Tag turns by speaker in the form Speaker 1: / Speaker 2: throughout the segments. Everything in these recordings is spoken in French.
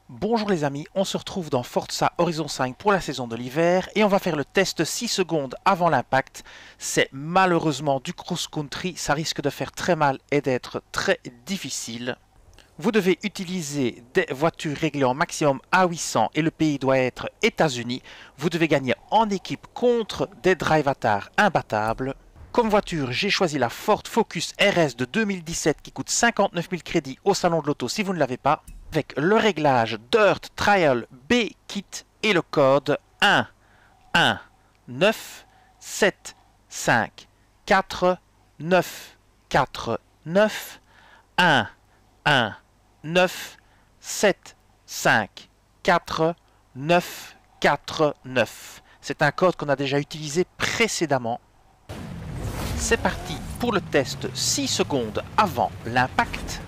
Speaker 1: Bonjour les amis, on se retrouve dans Forza Horizon 5 pour la saison de l'hiver et on va faire le test 6 secondes avant l'impact. C'est malheureusement du cross-country, ça risque de faire très mal et d'être très difficile. Vous devez utiliser des voitures réglées en maximum à 800 et le pays doit être États-Unis. Vous devez gagner en équipe contre des drive-avatars imbattables. Comme voiture, j'ai choisi la Ford Focus RS de 2017 qui coûte 59 000 crédits au salon de l'auto si vous ne l'avez pas, avec le réglage Dirt Trial B-Kit et le code 1 1 9 7 5 4 9 4 9 1 1 9 7 5 4 9 4 9. C'est un code qu'on a déjà utilisé précédemment. C'est parti pour le test 6 secondes avant l'impact.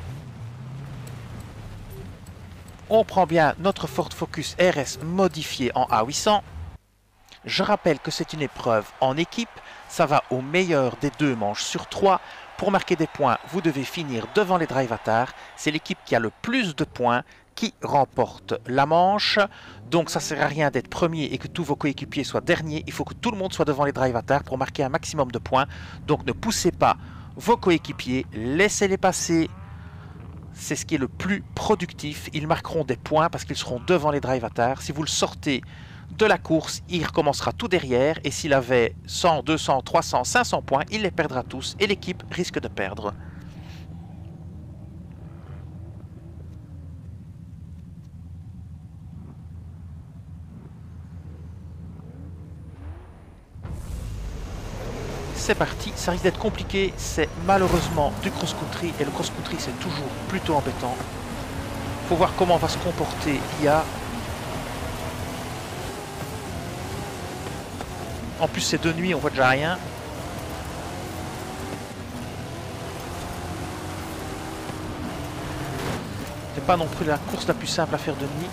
Speaker 1: On prend bien notre Ford Focus RS modifié en A800. Je rappelle que c'est une épreuve en équipe, ça va au meilleur des deux manches sur 3. Pour marquer des points, vous devez finir devant les drive-avatars. C'est l'équipe qui a le plus de points qui remporte la manche. Donc ça ne sert à rien d'être premier et que tous vos coéquipiers soient derniers. Il faut que tout le monde soit devant les drive-avatars pour marquer un maximum de points. Donc ne poussez pas vos coéquipiers, laissez-les passer. C'est ce qui est le plus productif. Ils marqueront des points parce qu'ils seront devant les drive-avatars. Si vous le sortez de la course, il recommencera tout derrière. Et s'il avait 100, 200, 300, 500 points, il les perdra tous. Et l'équipe risque de perdre. C'est parti, ça risque d'être compliqué. C'est malheureusement du cross-country. Et le cross-country, c'est toujours plutôt embêtant. Faut voir comment va se comporter l'IA. En plus, c'est de nuit, on voit déjà rien. C'est pas non plus la course la plus simple à faire de nuit.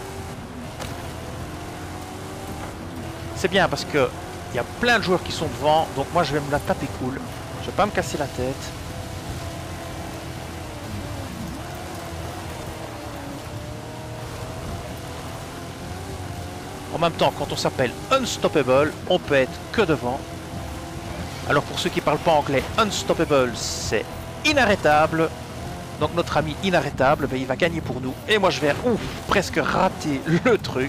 Speaker 1: C'est bien parce que il y a plein de joueurs qui sont devant, donc moi je vais me la taper cool. Je vais pas me casser la tête. En même temps, quand on s'appelle Unstoppable, on peut être que devant. Alors pour ceux qui parlent pas anglais, Unstoppable, c'est inarrêtable. Donc notre ami inarrêtable, ben, il va gagner pour nous. Et moi je vais presque rater le truc.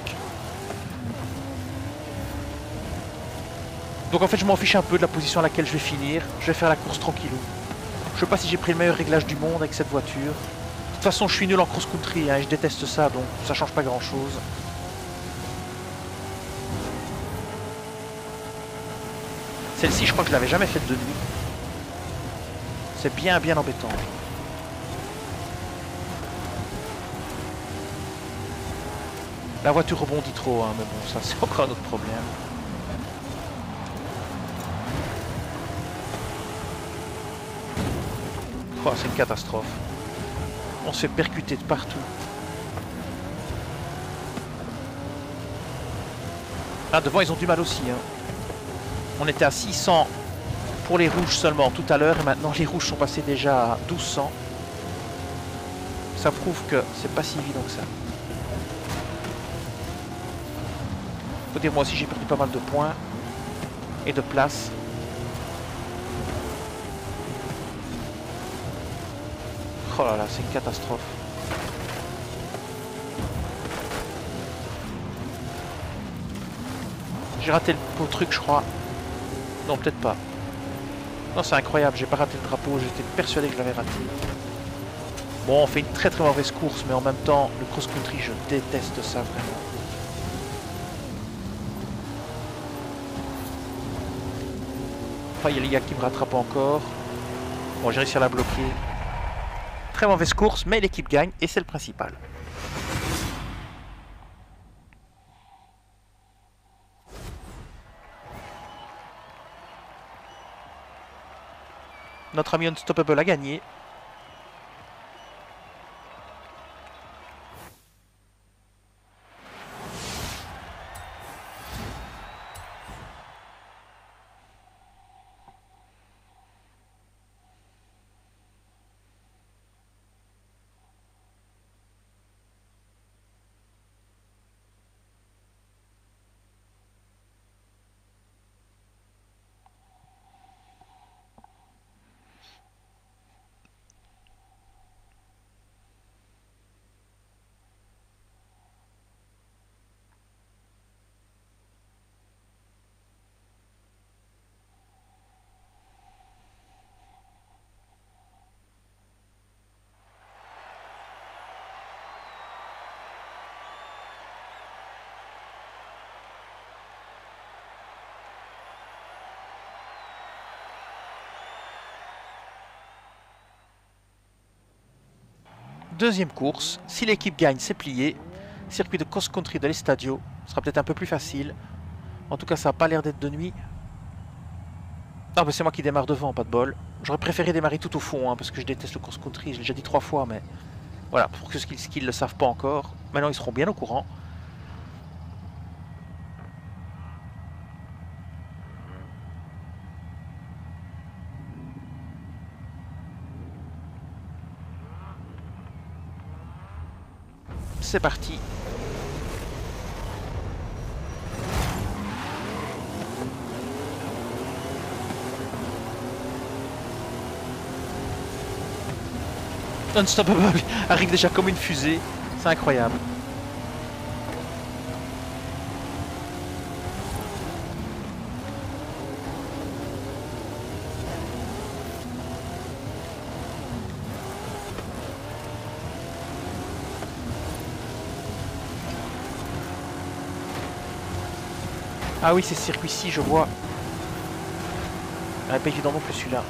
Speaker 1: Donc en fait je m'en fiche un peu de la position à laquelle je vais finir. Je vais faire la course tranquillou. Je sais pas si j'ai pris le meilleur réglage du monde avec cette voiture. De toute façon je suis nul en cross-country, hein, je déteste ça, donc ça change pas grand chose. Celle-ci je crois que je l'avais jamais faite de nuit. C'est bien embêtant. La voiture rebondit trop, hein, mais bon ça c'est encore un autre problème. Oh, c'est une catastrophe. On se fait percuter de partout. Là, devant, ils ont du mal aussi. Hein. On était à 600 pour les rouges seulement tout à l'heure. Et maintenant, les rouges sont passés déjà à 1200. Ça prouve que c'est pas si évident que ça. Faut dire, moi aussi, j'ai perdu pas mal de points. Et de place. Oh là là, c'est une catastrophe. J'ai raté le beau truc, je crois. Non, peut-être pas. Non, c'est incroyable, j'ai pas raté le drapeau, j'étais persuadé que je l'avais raté. Bon, on fait une très mauvaise course, mais en même temps, le cross-country, je déteste ça vraiment. Enfin, il y a les gars qui me rattrapent encore. Bon, j'ai réussi à la bloquer. Très mauvaise course, mais l'équipe gagne et c'est le principal. Notre ami Unstoppable a gagné. Deuxième course, si l'équipe gagne, c'est plié. Circuit de cross-country de l'Estadio, ce sera peut-être un peu plus facile. En tout cas, ça n'a pas l'air d'être de nuit. Ah, mais c'est moi qui démarre devant, pas de bol. J'aurais préféré démarrer tout au fond, hein, parce que je déteste le cross-country, je l'ai déjà dit 3 fois, mais... Voilà, pour ceux qui ne le savent pas encore. Maintenant, ils seront bien au courant. C'est parti. Unstoppable arrive déjà comme une fusée. C'est incroyable. Ah oui, c'est ce circuit-ci, je vois. Ah, pas évident non plus celui-là.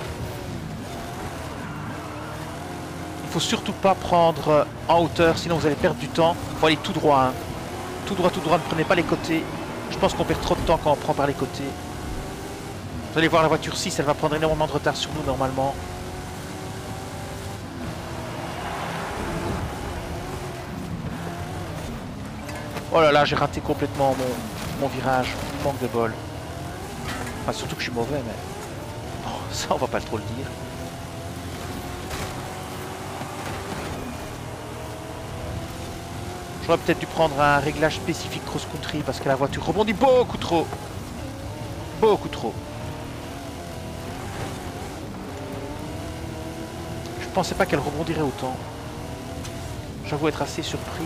Speaker 1: Il faut surtout pas prendre en hauteur, sinon vous allez perdre du temps. Il faut aller tout droit. Hein. Tout droit, ne prenez pas les côtés. Je pense qu'on perd trop de temps quand on prend par les côtés. Vous allez voir la voiture 6, elle va prendre énormément de retard sur nous normalement. Oh là là, j'ai raté complètement mon virage. Manque de bol. Enfin, surtout que je suis mauvais, mais... Oh, ça, on va pas trop le dire. J'aurais peut-être dû prendre un réglage spécifique cross-country parce que la voiture rebondit beaucoup trop. Beaucoup trop. Je pensais pas qu'elle rebondirait autant. J'avoue être assez surpris.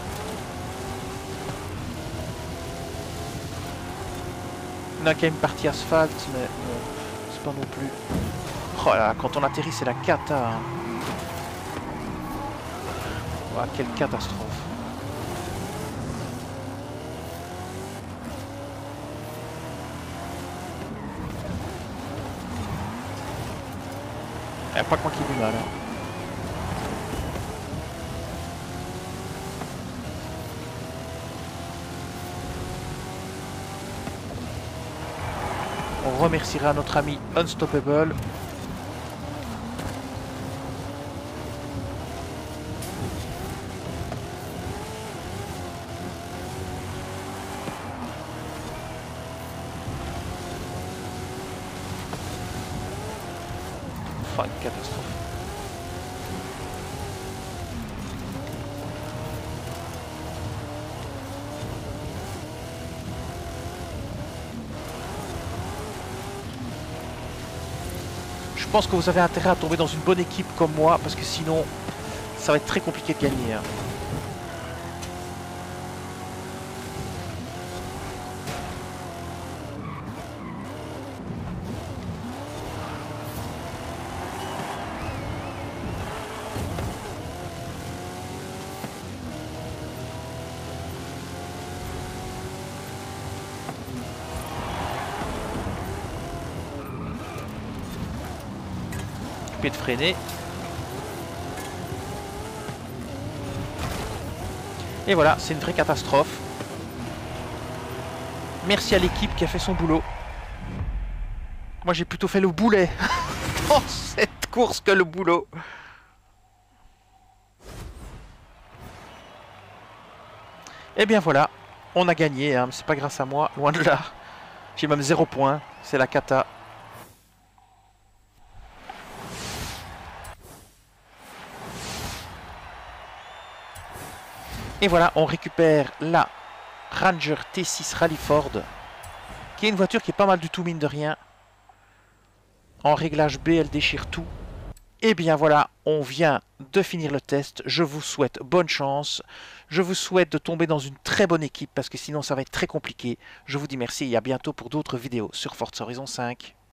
Speaker 1: On a quand même une partie asphalte, mais bon, c'est pas non plus... Oh là là, quand on atterrit, c'est la cata. Hein. Oh, quelle catastrophe. Il n'y a pas que moi qui ai du mal. Hein. On remerciera notre ami Unstoppable. Enfin, une catastrophe. Je pense que vous avez intérêt à tomber dans une bonne équipe comme moi, parce que sinon, ça va être très compliqué de gagner. Hein. De freiner. Et voilà, c'est une vraie catastrophe. Merci à l'équipe qui a fait son boulot. Moi j'ai plutôt fait le boulet dans cette course que le boulot. Et bien voilà, on a gagné, hein. C'est pas grâce à moi, loin de là. J'ai même 0 points, c'est la cata. Et voilà, on récupère la Ranger T6 Rally Ford, qui est une voiture qui est pas mal du tout, mine de rien. En réglage B, elle déchire tout. Et bien voilà, on vient de finir le test. Je vous souhaite bonne chance. Je vous souhaite de tomber dans une très bonne équipe, parce que sinon ça va être très compliqué. Je vous dis merci et à bientôt pour d'autres vidéos sur Forza Horizon 5.